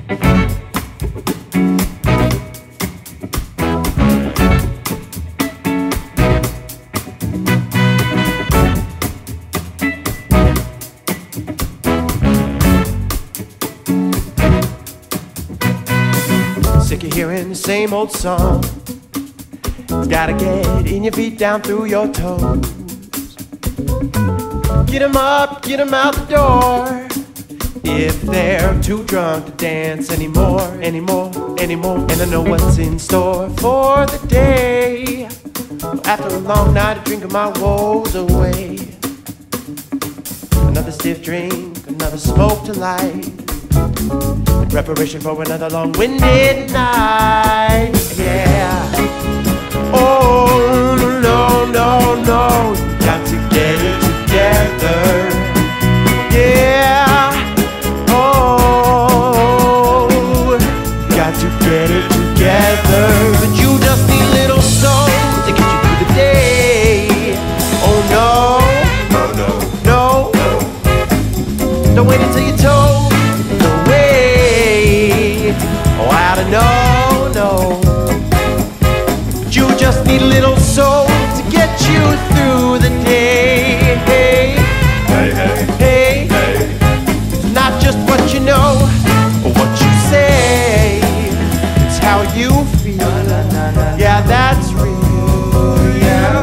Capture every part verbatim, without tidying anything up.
Sick of hearing the same old song. It's gotta get in your feet, down through your toes. Get 'em up, get 'em out the door. If they're too drunk to dance anymore, anymore, anymore. And I know what's in store for the day. After a long night of drinking my woes away. Another stiff drink, another smoke to light. In preparation for another long-winded night. Yeah. Oh, no, no, no. Got to get it together. Yeah. Oh, got to get it together. But you just need a little soul to get you through the day. Oh, no. No, no. No. No. Don't wait until you're told. No, no. But you just need a little soul to get you through the day. Hey, hey, hey, hey, hey. It's not just what you know or what you say. It's how you feel. Yeah, that's real. Yeah.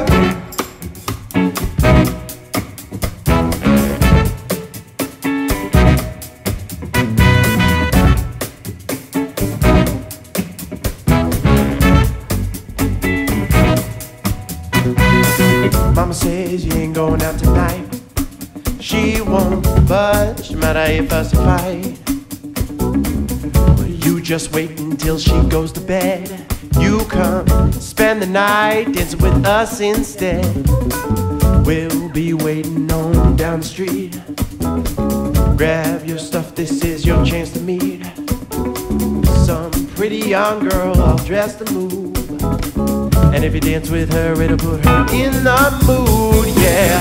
Mama says you ain't going out tonight. She won't budge, no matter if us a fight. But you just wait until she goes to bed. You come spend the night dancing with us instead. We'll be waiting on down the street. Grab your stuff, this is your chance to meet some pretty young girl all dressed to move. And if you dance with her, it'll put her in the mood, yeah.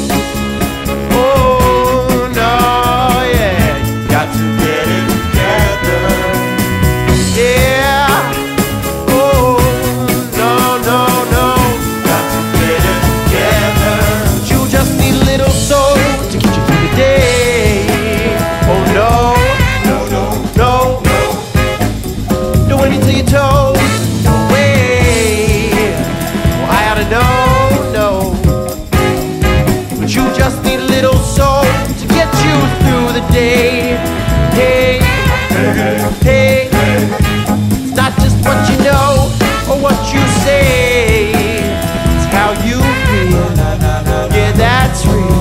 Oh, no, yeah. Got to get it together, yeah. Oh, no, no, no. Got to get it together. But you just need a little soul to get you through the day. Oh, no. No, no, no, no. Don't wait until you're told. No, no. But you just need a little soul to get you through the day. Hey, hey, hey, hey. It's not just what you know or what you say. It's how you feel. Yeah, that's real.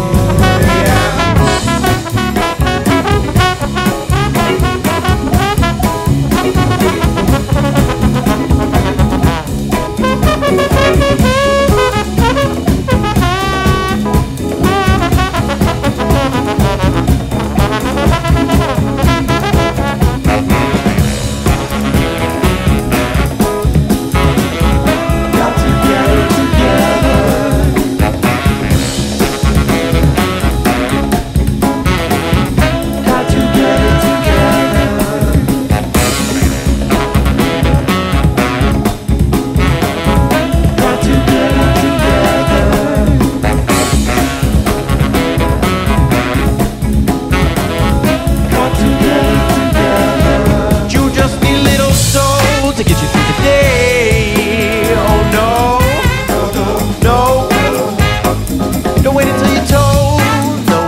To get you through the day. Oh no, no, no, no. Don't wait until you're told. No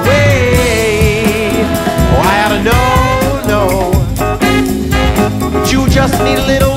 way. Oh, I oughta know, no. But you just need a little